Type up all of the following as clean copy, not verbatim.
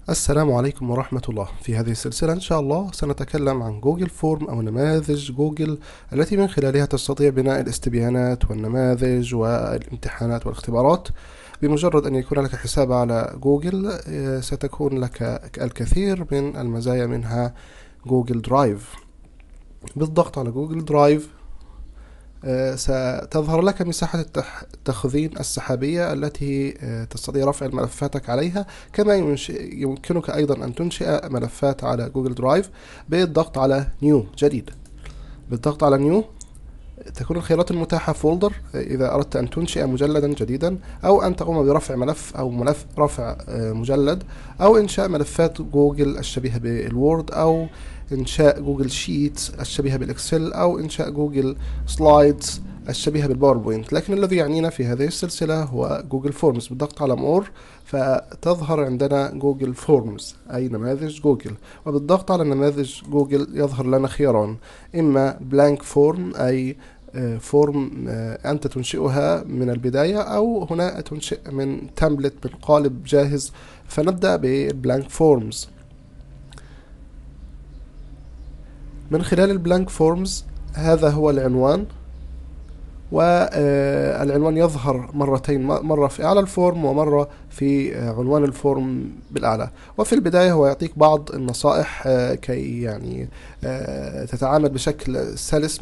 السلام عليكم ورحمة الله. في هذه السلسلة إن شاء الله سنتكلم عن جوجل فورم أو نماذج جوجل التي من خلالها تستطيع بناء الاستبيانات والنماذج والامتحانات والاختبارات. بمجرد أن يكون لك حساب على جوجل ستكون لك الكثير من المزايا، منها جوجل درايف. بالضغط على جوجل درايف ستظهر لك مساحة التخزين السحابية التي تستطيع رفع ملفاتك عليها، كما يمكنك أيضا أن تنشئ ملفات على جوجل درايف بالضغط على نيو جديد. بالضغط على نيو تكون الخيارات المتاحة فولدر إذا أردت أن تنشئ مجلدا جديدا، أو أن تقوم برفع ملف أو ملف رفع مجلد، أو إنشاء ملفات جوجل الشبيهة بالوورد، أو إنشاء جوجل شيتس الشبيهة بالإكسل، أو إنشاء جوجل سلايدز الشبيهة بالباوربوينت. لكن الذي يعنينا في هذه السلسلة هو جوجل فورمز. بالضغط على مور فتظهر عندنا جوجل فورمز أي نماذج جوجل، وبالضغط على نماذج جوجل يظهر لنا خياران: إما بلانك فورم أي فورم أنت تنشئها من البداية، أو هنا تنشئ من تمبلت من قالب جاهز. فنبدأ بالبلانك فورمز. من خلال البلانك فورمز هذا هو العنوان، والعنوان يظهر مرتين، مرة في أعلى الفورم ومرة في عنوان الفورم بالأعلى. وفي البداية هو يعطيك بعض النصائح كي يعني تتعامل بشكل سلس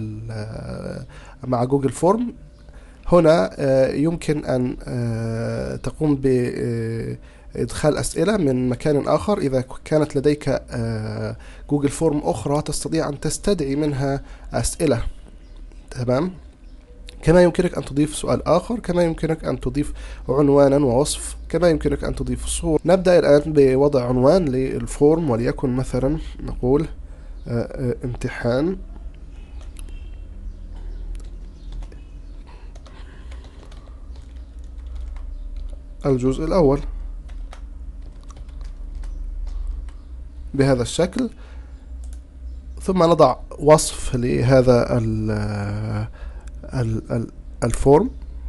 مع جوجل فورم. هنا يمكن أن تقوم بإدخال أسئلة من مكان آخر. إذا كانت لديك جوجل فورم أخرى تستطيع أن تستدعي منها أسئلة، تمام. كما يمكنك أن تضيف سؤال آخر، كما يمكنك أن تضيف عنوانا ووصف، كما يمكنك أن تضيف صورة. نبدأ الآن بوضع عنوان للفورم، وليكن مثلا نقول امتحان الجزء الأول بهذا الشكل، ثم نضع وصف لهذا الفورم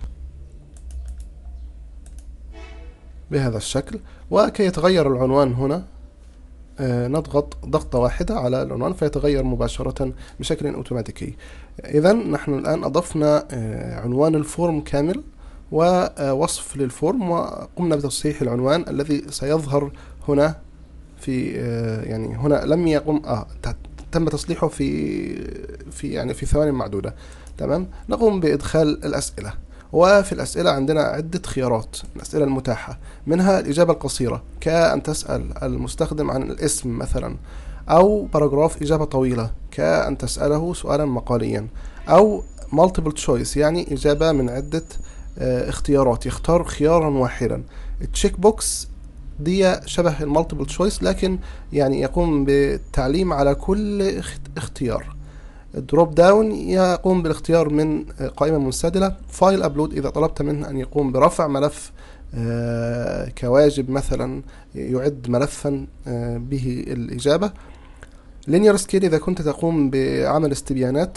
بهذا الشكل. وكي يتغير العنوان هنا نضغط ضغطة واحدة على العنوان فيتغير مباشرة بشكل اوتوماتيكي. إذا نحن الآن أضفنا عنوان الفورم كامل ووصف للفورم، وقمنا بتصحيح العنوان الذي سيظهر هنا في يعني هنا لم يقم تم تصليحه في ثواني معدودة، تمام. نقوم بإدخال الأسئلة، وفي الأسئلة عندنا عدة خيارات. الأسئلة المتاحة منها الإجابة القصيرة، كأن تسأل المستخدم عن الاسم مثلا، أو باراجراف إجابة طويلة كأن تسأله سؤالا مقاليا، أو multiple choice يعني إجابة من عدة اختيارات، يختار خيارا واحدا. التشيك بوكس دي شبه المالتيبل تشويس، لكن يعني يقوم بالتعليم على كل اختيار. الدروب داون يقوم بالاختيار من قائمة منسدلة. فايل ابلود إذا طلبت منه أن يقوم برفع ملف كواجب مثلا، يعد ملفا به الإجابة. linear scale إذا كنت تقوم بعمل استبيانات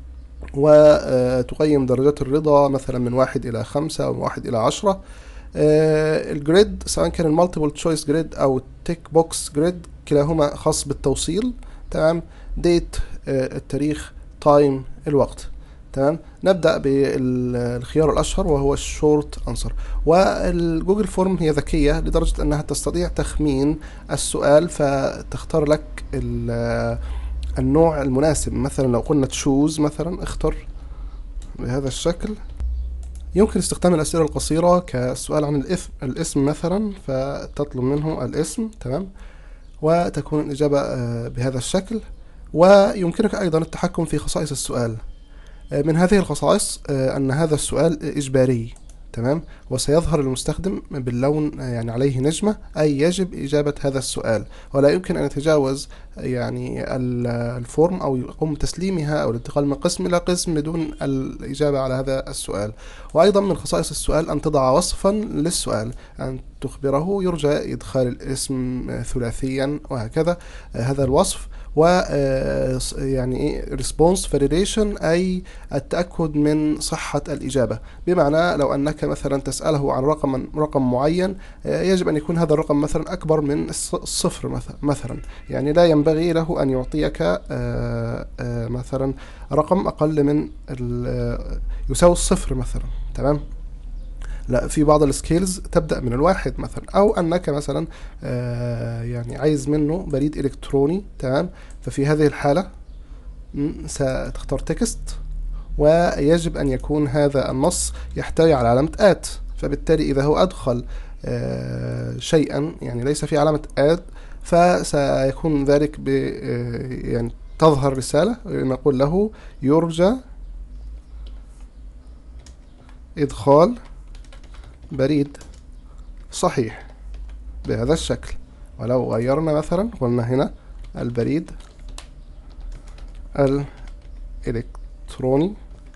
وتقيم درجات الرضا مثلا من 1 إلى 5 أو 1 إلى 10. الجريد سواء كان المالتيبل تشويس جريد أو التيك بوكس جريد كلاهما خاص بالتوصيل، تمام. ديت التاريخ، تايم الوقت، تمام. نبدأ بالخيار الأشهر وهو الشورت أنسر. والجوجل فورم هي ذكية لدرجة أنها تستطيع تخمين السؤال، فتختار لك النوع المناسب. مثلا لو قلنا تشوز مثلا، اختر بهذا الشكل. يمكن استخدام الأسئلة القصيرة كالسؤال عن الاسم مثلا، فتطلب منه الاسم، تمام، وتكون الإجابة بهذا الشكل. ويمكنك أيضا التحكم في خصائص السؤال. من هذه الخصائص أن هذا السؤال إجباري، تمام، وسيظهر للمستخدم باللون يعني عليه نجمة، أي يجب إجابة هذا السؤال، ولا يمكن أن يتجاوز يعني الفورم أو يقوم بتسليمها أو الانتقال من قسم إلى قسم بدون الإجابة على هذا السؤال. وأيضا من خصائص السؤال أن تضع وصفا للسؤال، أن تخبره يرجى إدخال الاسم ثلاثيا وهكذا هذا الوصف. و يعني ايه response validation، اي التأكد من صحة الإجابة. بمعنى لو أنك مثلا تسأله عن رقم معين، يجب أن يكون هذا الرقم مثلا أكبر من الصفر مثلا، يعني لا ينبغي له أن يعطيك مثلا رقم أقل من يساوي الصفر مثلا. تمام. لا، في بعض السكيلز تبدأ من الواحد مثلا، أو أنك مثلا يعني عايز منه بريد إلكتروني. تمام. ففي هذه الحالة ستختار تكست، ويجب أن يكون هذا النص يحتوي على علامة آت. فبالتالي إذا هو أدخل شيئا يعني ليس في علامة آت، فسيكون ذلك يعني تظهر رسالة نقول له يرجى إدخال بريد صحيح بهذا الشكل. ولو غيرنا مثلا قلنا هنا البريد الإلكتروني،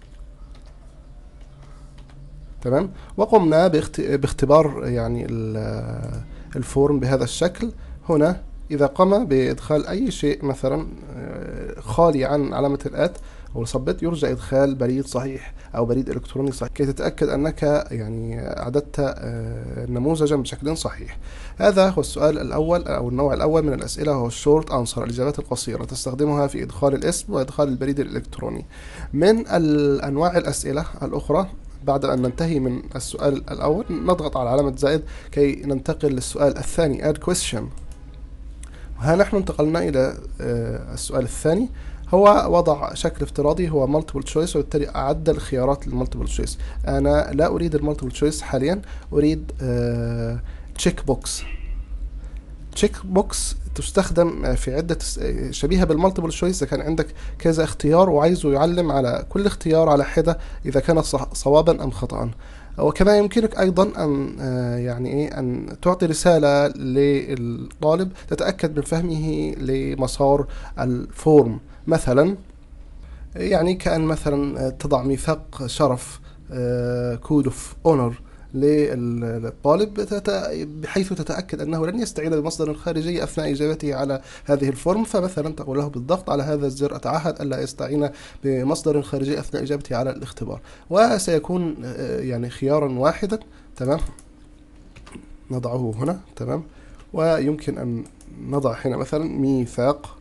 تمام، وقمنا باختبار يعني الفورم بهذا الشكل. هنا إذا قام بإدخال أي شيء مثلا خالي عن علامة الآت أو صبت، يرجى إدخال بريد صحيح أو بريد إلكتروني صحيح، كي تتأكد أنك يعني أعددت نموذجا بشكل صحيح. هذا هو السؤال الأول أو النوع الأول من الأسئلة، هو الشورت أنسر، الإجابات القصيرة، تستخدمها في إدخال الاسم وإدخال البريد الإلكتروني. من الأنواع الأسئلة الأخرى، بعد أن ننتهي من السؤال الأول نضغط على علامة زائد كي ننتقل للسؤال الثاني add question. وها نحن انتقلنا إلى السؤال الثاني، هو وضع شكل افتراضي هو multiple choice، وبالتالي أعد الخيارات للمالتيبل choice. أنا لا أريد المالتيبل choice حاليا، أريد check box. تشيك بوكس تستخدم في عدة شبيهة بالمالتيبل choice. إذا كان عندك كذا اختيار وعايزه يعلم على كل اختيار على حدة إذا كان صوابا أم خطأ. وكما يمكنك أيضا أن يعني إيه أن تعطي رسالة للطالب تتأكد من فهمه لمسار الفورم. مثلا يعني كأن مثلا تضع ميثاق شرف كود اوف اونر للطالب بحيث تتأكد أنه لن يستعين بمصدر خارجي أثناء إجابته على هذه الفورم. فمثلا تقول له بالضغط على هذا الزر أتعهد ألا يستعين بمصدر خارجي أثناء إجابته على الاختبار، وسيكون يعني خيارا واحدا. تمام. نضعه هنا. تمام. ويمكن أن نضع هنا مثلا ميثاق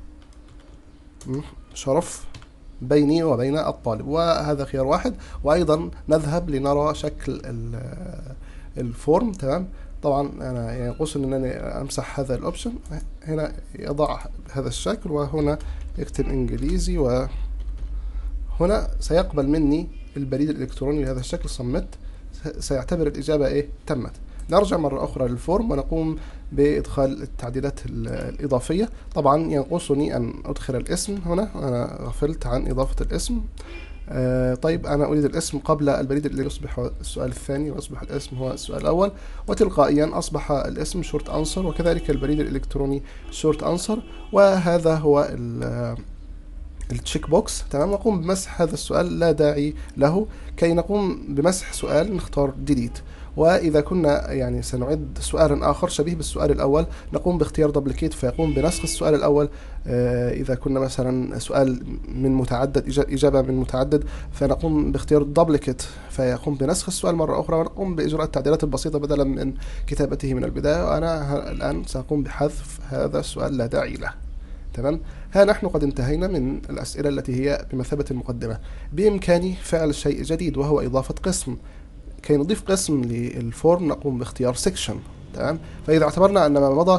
شرف بيني وبين الطالب، وهذا خيار واحد. وأيضا نذهب لنرى شكل الفورم. تمام. طبعا أنا ينقص أنني أمسح هذا الأوبشن. هنا يضع هذا الشكل، وهنا يكتب إنجليزي، وهنا سيقبل مني البريد الإلكتروني بهذا الشكل صمت، سيعتبر الإجابة إيه تمت. نرجع مرة أخرى للفورم ونقوم بإدخال التعديلات الإضافية. طبعا ينقصني أن أدخل الاسم، هنا أنا غفلت عن إضافة الاسم. طيب أنا أريد الاسم قبل البريد اللي يصبح السؤال الثاني، ويصبح الاسم هو السؤال الأول، وتلقائيا أصبح الاسم شورت أنسر، وكذلك البريد الإلكتروني شورت أنسر. وهذا هو التشيك بوكس. تمام. نقوم بمسح هذا السؤال، لا داعي له. كي نقوم بمسح سؤال نختار ديليت. وإذا كنا يعني سنعد سؤالا آخر شبيه بالسؤال الأول، نقوم باختيار دبليكيت فيقوم بنسخ السؤال الأول. إذا كنا مثلا سؤال من متعدد، إجابة من متعدد، فنقوم باختيار دبليكيت فيقوم بنسخ السؤال مرة أخرى، ونقوم بإجراء التعديلات البسيطة بدلا من كتابته من البداية. وأنا الآن سأقوم بحذف هذا السؤال، لا داعي له. تمام. ها نحن قد انتهينا من الأسئلة التي هي بمثابة المقدمة. بإمكاني فعل شيء جديد، وهو إضافة قسم. كي نضيف قسم للفورم نقوم باختيار سيكشن. تمام. فإذا اعتبرنا أن ما مضى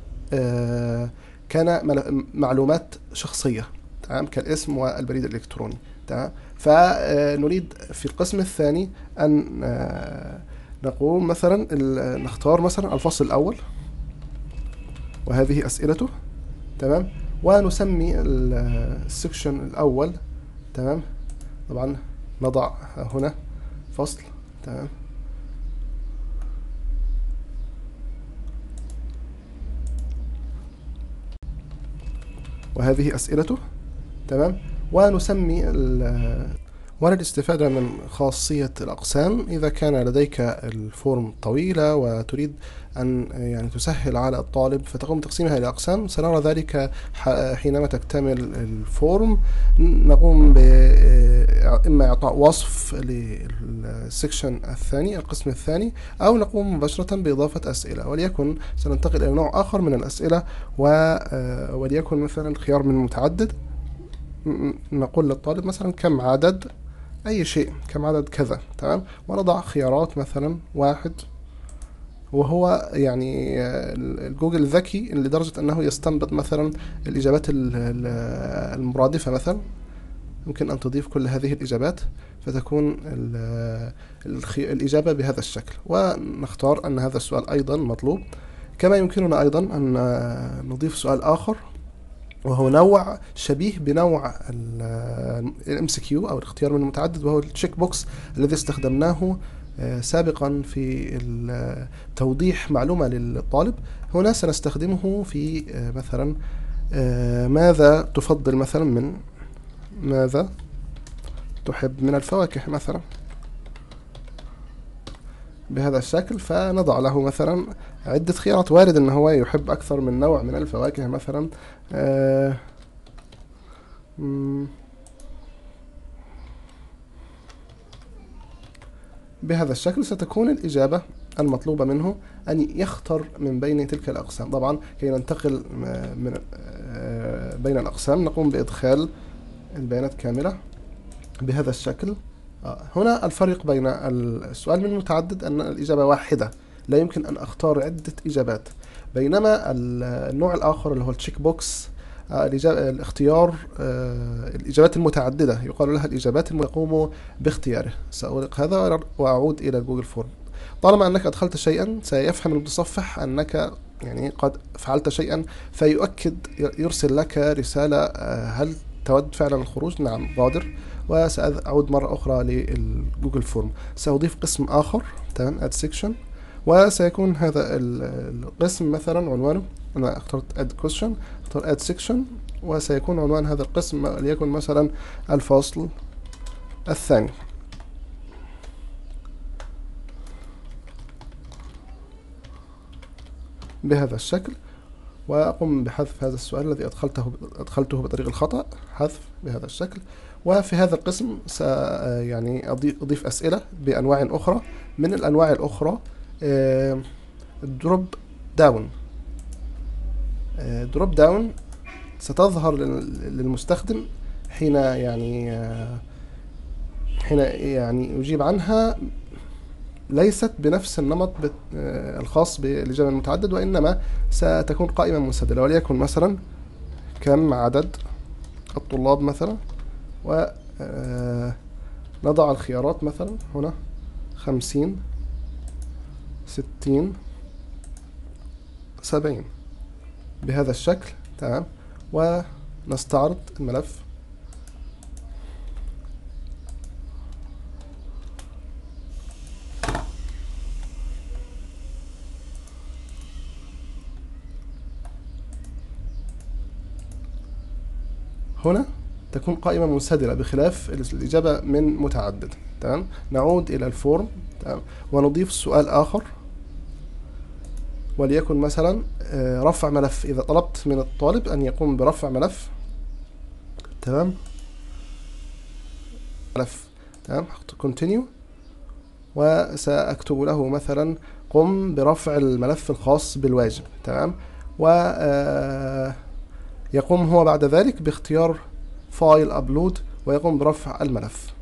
كان معلومات شخصية، تمام، كالاسم والبريد الإلكتروني. تمام. فنريد في القسم الثاني أن نقوم مثلا نختار مثلا الفصل الأول، وهذه أسئلته. تمام. ونسمي السكشن الأول. تمام. طبعا نضع هنا فصل. تمام. وهذه أسئلته. تمام. وللاستفادة من خاصية الأقسام، إذا كان لديك الفورم طويلة وتريد أن يعني تسهل على الطالب فتقوم بتقسيمها إلى أقسام، سنرى ذلك حينما تكتمل الفورم. نقوم إما إعطاء وصف للسكشن الثاني، القسم الثاني، أو نقوم مباشرة بإضافة أسئلة. وليكن سننتقل إلى نوع آخر من الأسئلة، وليكن مثلا خيار من متعدد. نقول للطالب مثلا كم عدد أي شيء، كم عدد كذا، تمام، ونضع خيارات مثلا 1. وهو يعني الجوجل ذكي لدرجة أنه يستنبط مثلا الإجابات المرادفة. مثلا يمكن أن تضيف كل هذه الإجابات فتكون الإجابة بهذا الشكل، ونختار أن هذا السؤال أيضا مطلوب. كما يمكننا أيضا أن نضيف سؤال آخر، وهو نوع شبيه بنوع MCQ أو الاختيار من المتعدد، وهو التشيك بوكس الذي استخدمناه سابقا في توضيح معلومة للطالب. هنا سنستخدمه في مثلا ماذا تفضل، مثلا من ماذا تحب من الفواكه مثلا، بهذا الشكل. فنضع له مثلا عدة خيارات، وارد ان هو يحب اكثر من نوع من الفواكه مثلا. بهذا الشكل ستكون الإجابة المطلوبة منه أن يختار من بين تلك الأقسام. طبعا كي ننتقل من بين الأقسام نقوم بإدخال البيانات كاملة بهذا الشكل. هنا الفرق بين السؤال من المتعدد أن الإجابة واحدة، لا يمكن أن أختار عدة إجابات، بينما النوع الآخر اللي هو التشيك بوكس الاختيار الإجابات المتعددة، يقال لها الإجابات يقوم باختياره. سأغلق هذا وأعود إلى جوجل فورم. طالما أنك أدخلت شيئا سيفهم المتصفح أنك يعني قد فعلت شيئا، فيؤكد يرسل لك رسالة هل تود فعلا الخروج؟ نعم غادر. وسأعود مرة أخرى للجوجل فورم، سأضيف قسم آخر، تمام، add section، وسيكون هذا القسم مثلا عنوانه، أنا اخترت add question، اختار add section، وسيكون عنوان هذا القسم ليكن مثلا الفصل الثاني. بهذا الشكل، وأقوم بحذف هذا السؤال الذي أدخلته بطريق الخطأ، حذف بهذا الشكل. وفي هذا القسم يعني أضيف أسئلة بأنواع أخرى. من الأنواع الأخرى دروب داون ستظهر للمستخدم حين يجيب عنها، ليست بنفس النمط الخاص بالإجابة المتعدد، وإنما ستكون قائمة منسدلة. وليكن مثلا كم عدد الطلاب مثلا، ونضع الخيارات مثلا هنا 50 60 70 بهذا الشكل، تمام. ونستعرض الملف. هنا تكون قائمة منسدلة بخلاف الإجابة من متعدد، تمام. نعود إلى الفورم، تمام، ونضيف سؤال آخر، وليكن مثلا رفع ملف. إذا طلبت من الطالب أن يقوم برفع ملف، تمام، تمام، continue، وسأكتب له مثلا قم برفع الملف الخاص بالواجب، تمام. يقوم هو بعد ذلك باختيار فايل أبلود ويقوم برفع الملف.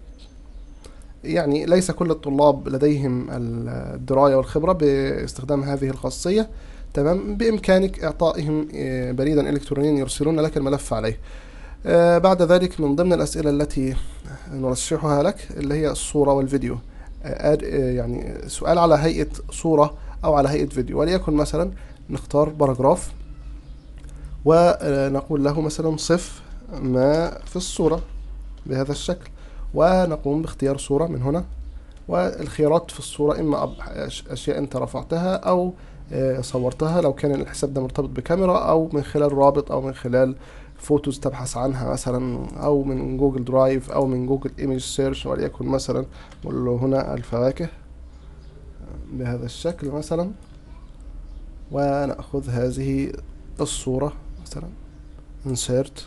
يعني ليس كل الطلاب لديهم الدراية والخبرة باستخدام هذه الخاصية، تمام. بإمكانك إعطائهم بريدا إلكترونيا يرسلون لك الملف عليه. بعد ذلك من ضمن الأسئلة التي نرشحها لك اللي هي الصورة والفيديو، يعني سؤال على هيئة صورة أو على هيئة فيديو. وليكن مثلا نختار باراجراف ونقول له مثلا صف ما في الصورة بهذا الشكل، ونقوم باختيار صورة من هنا. والخيارات في الصورة إما أشياء أنت رفعتها أو صورتها لو كان الحساب ده مرتبط بكاميرا، أو من خلال رابط، أو من خلال فوتوز تبحث عنها مثلا، أو من جوجل درايف أو من جوجل ايمج سيرش، وليكن مثلا نقول له هنا الفواكه بهذا الشكل مثلا، ونأخذ هذه الصورة مثلا insert،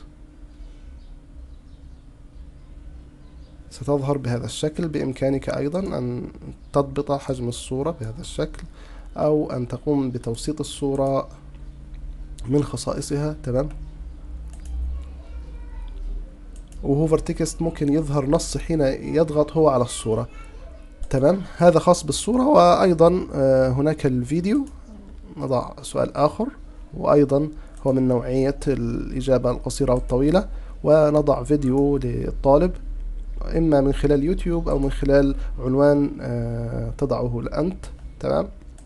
ستظهر بهذا الشكل. بإمكانك أيضا أن تضبط حجم الصورة بهذا الشكل، أو أن تقوم بتوسيط الصورة من خصائصها. تمام. وهوفر تكست ممكن يظهر نص حين يضغط هو على الصورة. تمام، هذا خاص بالصورة. وأيضا هناك الفيديو، نضع سؤال آخر، وأيضا هو من نوعية الإجابة القصيرة والطويلة، ونضع فيديو للطالب إما من خلال يوتيوب أو من خلال عنوان تضعه أنت. تمام.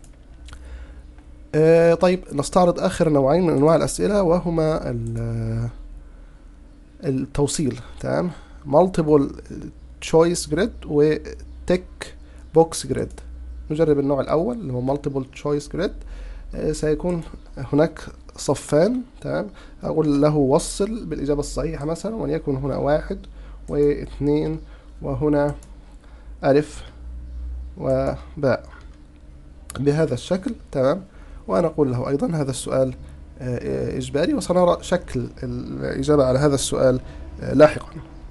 طيب نستعرض آخر نوعين من أنواع الأسئلة، وهما التوصيل. تمام، multiple choice grid و tick box grid. نجرب النوع الأول اللي هو multiple choice grid. سيكون هناك صفان. تمام، أقول له وصل بالإجابة الصحيحة مثلا، وليكن هنا 1 و2 وهنا ألف وباء بهذا الشكل. تمام، وأنا أقول له أيضا هذا السؤال إجباري، وسنرى شكل الإجابة على هذا السؤال لاحقا.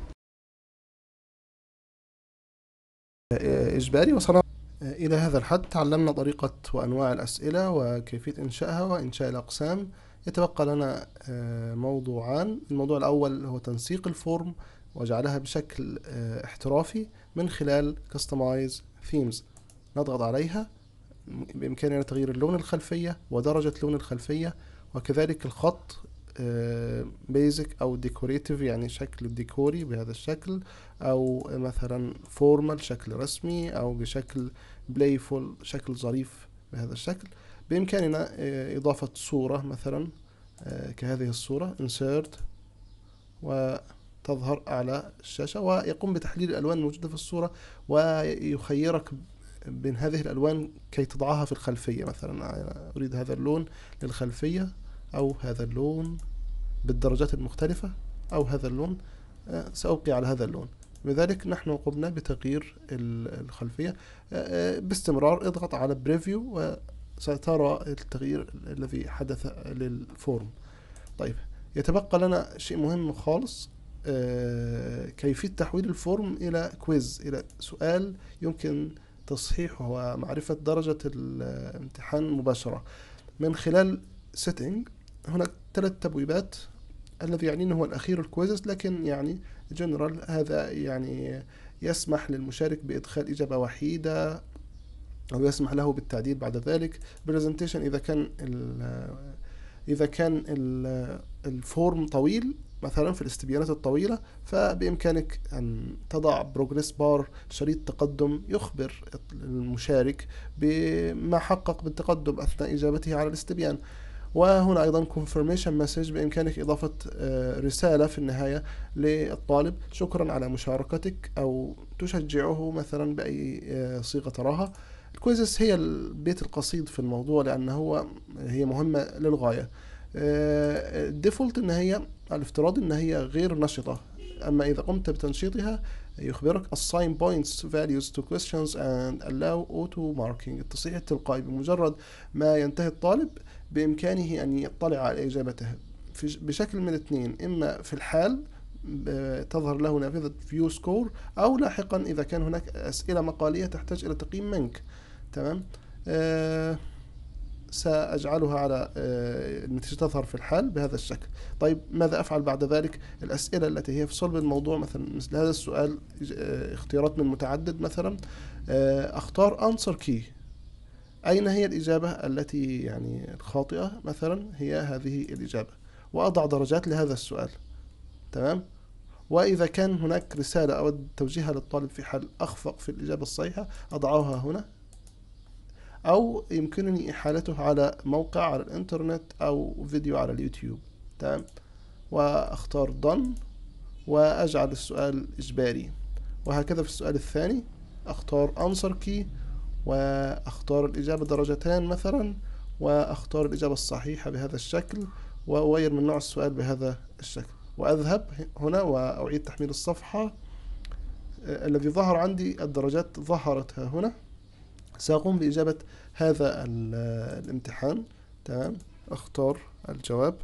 إجباري وسنرى. إلى هذا الحد تعلمنا طريقة وأنواع الأسئلة وكيفية إنشائها وإنشاء الأقسام. يتبقى لنا موضوعان. الموضوع الأول هو تنسيق الفورم وجعلها بشكل احترافي من خلال Customize Themes. نضغط عليها. بإمكاننا تغيير اللون الخلفية ودرجة لون الخلفية، وكذلك الخط بيزك أو ديكوريتيف يعني شكل ديكوري بهذا الشكل، أو مثلا فورمال شكل رسمي، أو بشكل بلايفول شكل ظريف بهذا الشكل. بإمكاننا إضافة صورة مثلا كهذه الصورة insert، وتظهر على الشاشة، ويقوم بتحليل الألوان الموجودة في الصورة، ويخيرك بين هذه الألوان كي تضعها في الخلفية. مثلا أنا أريد هذا اللون للخلفية، أو هذا اللون بالدرجات المختلفة، أو هذا اللون سأبقي على هذا اللون. لذلك نحن قمنا بتغيير الخلفية. باستمرار اضغط على بريفيو وسترى التغيير الذي حدث للفورم. طيب، يتبقى لنا شيء مهم خالص، كيفية تحويل الفورم إلى كويز، إلى سؤال يمكن تصحيحه ومعرفة درجة الامتحان مباشرة من خلال setting. هناك 3 تبويبات، الذي يعني هو الأخير الكويزز، لكن يعني جنرال هذا يعني يسمح للمشارك بإدخال إجابة وحيدة، أو يسمح له بالتعديل بعد ذلك. presentation إذا كان الفورم طويل مثلا في الاستبيانات الطويلة، فبإمكانك أن تضع بروجريس بار شريط تقدم يخبر المشارك بما حقق بالتقدم أثناء إجابته على الاستبيان. وهنا أيضا confirmation message، بإمكانك إضافة رسالة في النهاية للطالب شكرا على مشاركتك، أو تشجعه مثلا بأي صيغة تراها. الكويزز هي البيت القصيد في الموضوع، لأنه هي مهمة للغاية. الديفولت إن هي الافتراض إن هي غير نشطة، أما إذا قمت بتنشيطها يخبرك assign points values to questions and allow auto marking، التصحيح التلقائي. بمجرد ما ينتهي الطالب بإمكانه أن يطلع على إجابته بشكل من اثنين: إما في الحال تظهر له نافذة view score، أو لاحقا إذا كان هناك أسئلة مقالية تحتاج إلى تقييم منك. تمام. سأجعلها على النتيجة تظهر في الحال بهذا الشكل. طيب، ماذا أفعل بعد ذلك؟ الأسئلة التي هي في صلب الموضوع، مثلا مثل هذا السؤال اختيارات من متعدد مثلا، أختار answer key. أين هي الإجابة التي يعني الخاطئة؟ مثلا هي هذه الإجابة، وأضع درجات لهذا السؤال. تمام. وإذا كان هناك رسالة أو توجيهها للطالب في حال أخفق في الإجابة الصحيحة أضعها هنا، أو يمكنني إحالته على موقع على الإنترنت أو فيديو على اليوتيوب. تمام. وأختار done وأجعل السؤال إجباري. وهكذا في السؤال الثاني أختار answer key، وأختار الإجابة درجتان مثلا، وأختار الإجابة الصحيحة بهذا الشكل، وأغير من نوع السؤال بهذا الشكل، وأذهب هنا وأعيد تحميل الصفحة. الذي ظهر عندي الدرجات ظهرت هنا. سأقوم بإجابة هذا الامتحان. تمام، أختار الجواب.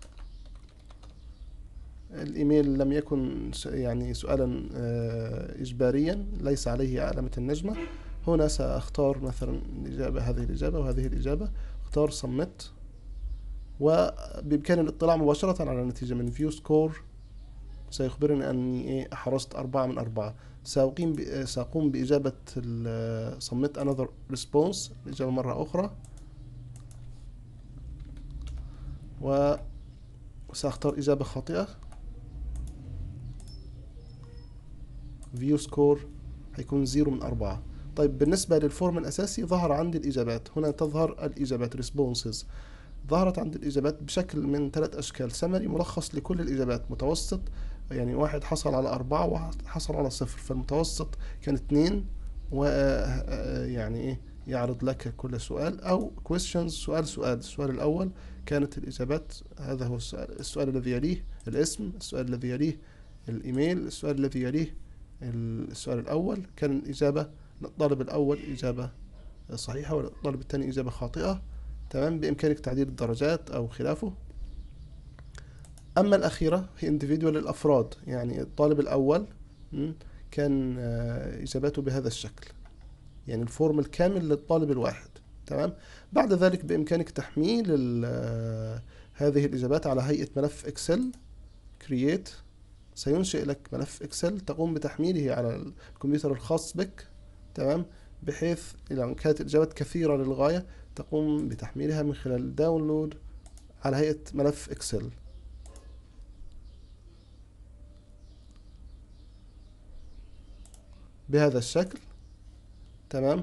الإيميل لم يكن يعني سؤالا إجباريا، ليس عليه علامة النجمة. هنا سأختار مثلا الإجابة، هذه الإجابة وهذه الإجابة. اختار submit، وبإمكاني الاطلاع مباشرة على النتيجة من view score. سيخبرني أني حرزت 4/4. سأقوم بإجابة submit another response، الإجابة مرة أخرى، وسأختار إجابة خاطئة. view score هيكون 0/4. طيب بالنسبة للفورم الأساسي ظهر عندي الإجابات. هنا تظهر الإجابات responses. ظهرت عندي الإجابات بشكل من 3 أشكال: سمري، ملخص لكل الإجابات، متوسط، يعني واحد حصل على 4 وواحد حصل على 0، فالمتوسط كان 2، ويعني يعرض لك كل سؤال، أو questions، السؤال الأول كانت الإجابات، هذا هو السؤال الذي يليه الاسم، السؤال الذي يليه الإيميل، السؤال الذي يليه السؤال الأول. كان الإجابة للطالب الأول إجابة صحيحة، والطالب الثاني إجابة خاطئة. تمام، بإمكانك تعديل الدرجات أو خلافه. أما الأخيرة هي individual للأفراد، يعني الطالب الأول كان إجاباته بهذا الشكل، يعني الفورم الكامل للطالب الواحد. تمام، بعد ذلك بإمكانك تحميل هذه الإجابات على هيئة ملف إكسل create. سينشئ لك ملف إكسل تقوم بتحميله على الكمبيوتر الخاص بك. تمام، بحيث إذا كانت الإجابات كثيرة للغاية تقوم بتحميلها من خلال داونلود على هيئة ملف إكسل. بهذا الشكل. تمام،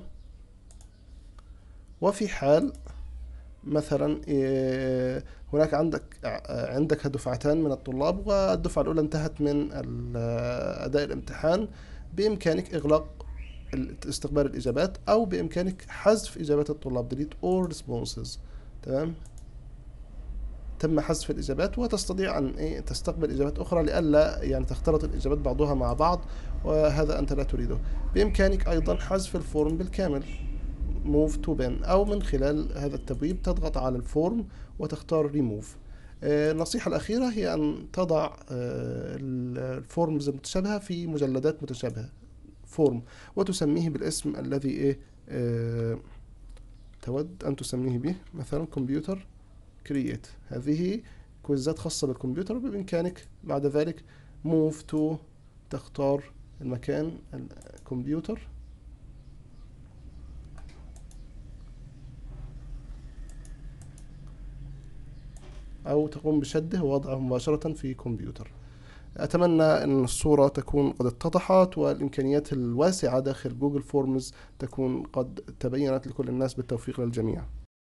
وفي حال مثلا هناك عندك دفعتان من الطلاب، والدفعة الأولى انتهت من أداء الامتحان، بإمكانك إغلاق استقبال الإجابات، أو بإمكانك حذف إجابات الطلاب delete all responses. تمام، تم حذف الإجابات، وتستطيع أن تستقبل إجابات أخرى لئلا يعني تختلط الإجابات بعضها مع بعض، وهذا أنت لا تريده. بإمكانك أيضا حذف الفورم بالكامل move to bin، أو من خلال هذا التبويب تضغط على الفورم وتختار remove. النصيحة الأخيرة هي أن تضع الفورمز المتشابهة في مجلدات متشابهة فورم، وتسميه بالاسم الذي تود أن تسميه به، مثلا كمبيوتر create. هذه كويزات خاصة بالكمبيوتر، بإمكانك بعد ذلك move to، تختار المكان الكمبيوتر، أو تقوم بشده ووضعه مباشرة في كمبيوتر. أتمنى أن الصورة تكون قد اتضحت، والإمكانيات الواسعة داخل جوجل فورمز تكون قد تبينت لكل الناس، بالتوفيق للجميع.